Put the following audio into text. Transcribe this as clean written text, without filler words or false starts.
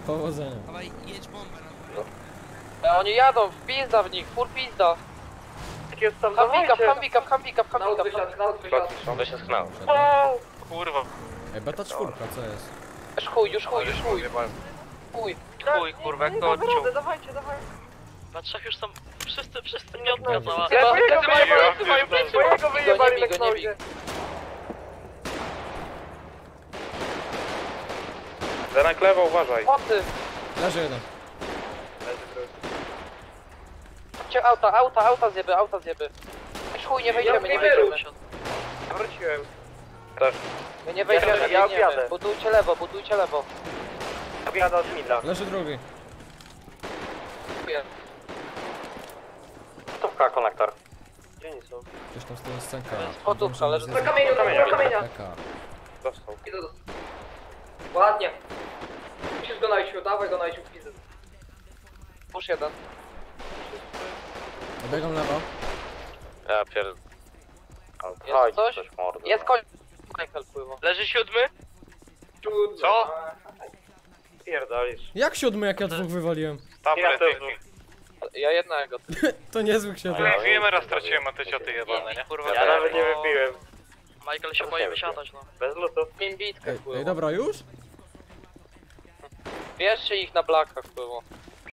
Powodzenia. Dawaj, jedź bombę na górę. Oni jadą, w pizda w nich, fur pizda. Jest tam Hamika. On się schnał. Kurwa. Ej, beta czwórka, co jest? Już chuj. Chuj. Chuj, kurwa, jak to odciął. Dawajcie. Na trzech już są wszyscy piątka cała. Mojego Go wyjebali nie na bij. knodzie. Zenek lewo, uważaj. O ty. Leży jeden. Auta zjeby. Już chuj, nie wejdziemy. Wróciłem. My nie wejdziemy, Ja biegniemy. objadę. Budujcie lewo. Objadę od Midla. Leży drugi. Stówka, konektor. Gdzie oni są? Gdzieś tam z tyłu scenka. Gotówka, leży Za kamienia. Dostał. Ładnie. Musisz go najsiu, dawaj go najsiu w pizdę. Push jeden. Obiegam lewo. Ja pierd... Jest coś? Jest koń. Michael pływa. Leży siódmy? Co? Pierdolisz. Jak siódmy, jak ja dwóch wywaliłem? Tam Ja też. Ja jednego. To niezwykł siódmy. Wiemy, raz straciłem, a te cioty jebane, nie? Kurwa, Ja nawet nie wypiłem. Michael się boi wysiadać, no. Bez lutu. Min bitkę Ej, pływa. dobra, już? Bierzcie ich na blakach pływa.